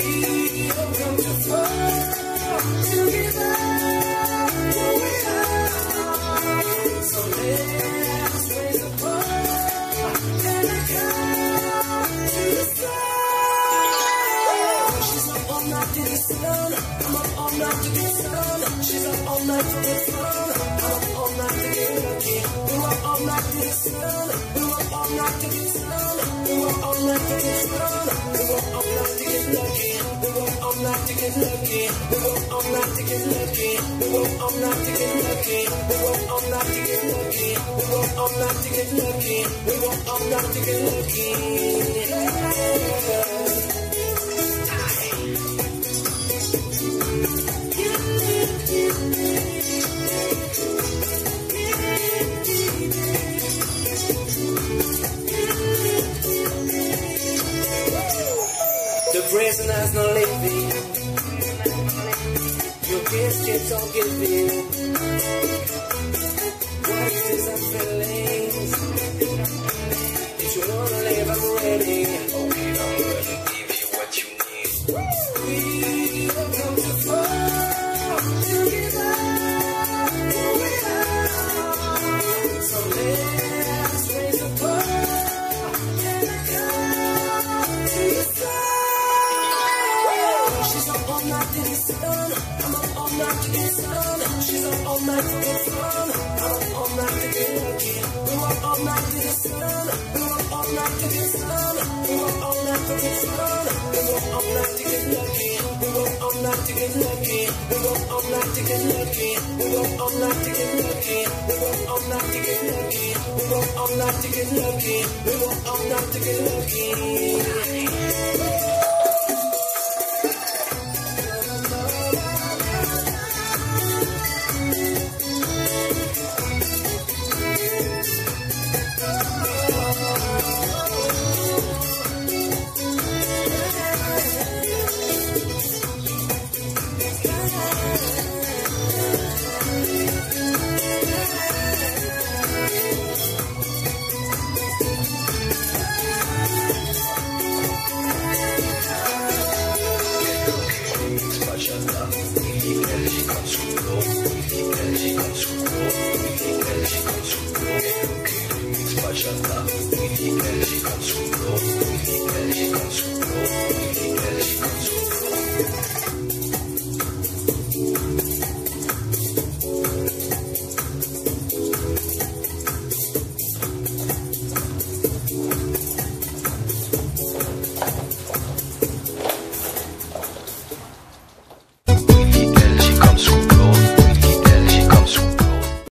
have come too far to give up what we are. So let's raise the bar and I come to the sun. She's up all night to the sun. I'm up all night to get sun. She's up all night to get fun. I'm up all night to get lucky. We're up all night to get sun. We're up all night to get sun. We're up all night to get fun. We're up all night to get lucky. We're up all night to get lucky. We're up all night to get lucky. We're up all night to get lucky. We're up all night to get lucky. We're up all night to get lucky. We're up all night to get lucky. The prison has no living. Your gifts keeps on giving. What is this I'm feeling? If you wanna live, I'm ready. Okay, I'm gonna give you what you need. We have come too far to give up what we are. So let's raise the bar and I come to the sun. She's up all night to get sun. I'm up all night to get sun. She's up all night to get fun. I'm up all night to get lucky. We're up all night to get sun. We're up all night to get sun. We're up all night to get fun. We're up all night to get lucky. We're up all night to get lucky. We're up all night to get lucky. We're up all night to get lucky. We're up all night to get lucky. We're up all night to get lucky. We're up all night to get lucky. Bachata, Mini Energy Consumo, Mini Energy Consumo.